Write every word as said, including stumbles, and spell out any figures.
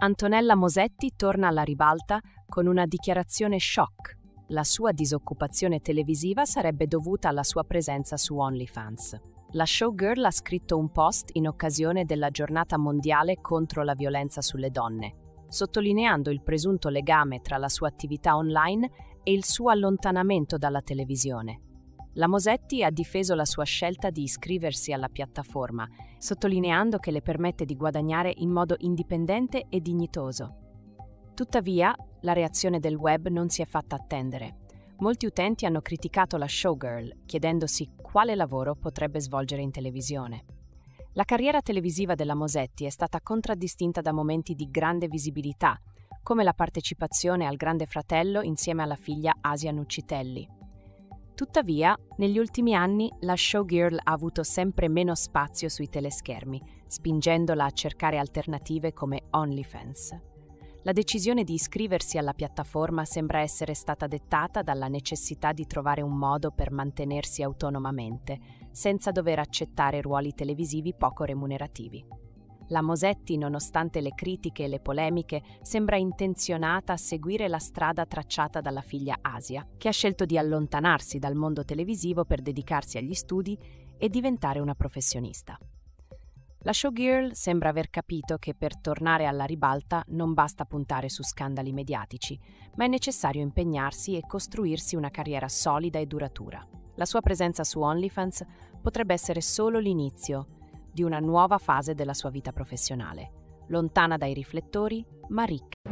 Antonella Mosetti torna alla ribalta con una dichiarazione shock. La sua disoccupazione televisiva sarebbe dovuta alla sua presenza su OnlyFans. La showgirl ha scritto un post in occasione della giornata mondiale contro la violenza sulle donne, sottolineando il presunto legame tra la sua attività online e il suo allontanamento dalla televisione. La Mosetti ha difeso la sua scelta di iscriversi alla piattaforma, sottolineando che le permette di guadagnare in modo indipendente e dignitoso. Tuttavia, la reazione del web non si è fatta attendere. Molti utenti hanno criticato la showgirl, chiedendosi quale lavoro potrebbe svolgere in televisione. La carriera televisiva della Mosetti è stata contraddistinta da momenti di grande visibilità, come la partecipazione al Grande Fratello insieme alla figlia Asia Nuccitelli. Tuttavia, negli ultimi anni la showgirl ha avuto sempre meno spazio sui teleschermi, spingendola a cercare alternative come OnlyFans. La decisione di iscriversi alla piattaforma sembra essere stata dettata dalla necessità di trovare un modo per mantenersi autonomamente, senza dover accettare ruoli televisivi poco remunerativi. La Mosetti, nonostante le critiche e le polemiche, sembra intenzionata a seguire la strada tracciata dalla figlia Asia, che ha scelto di allontanarsi dal mondo televisivo per dedicarsi agli studi e diventare una professionista. La showgirl sembra aver capito che per tornare alla ribalta non basta puntare su scandali mediatici, ma è necessario impegnarsi e costruirsi una carriera solida e duratura. La sua presenza su OnlyFans potrebbe essere solo l'inizio di una nuova fase della sua vita professionale, lontana dai riflettori, ma ricca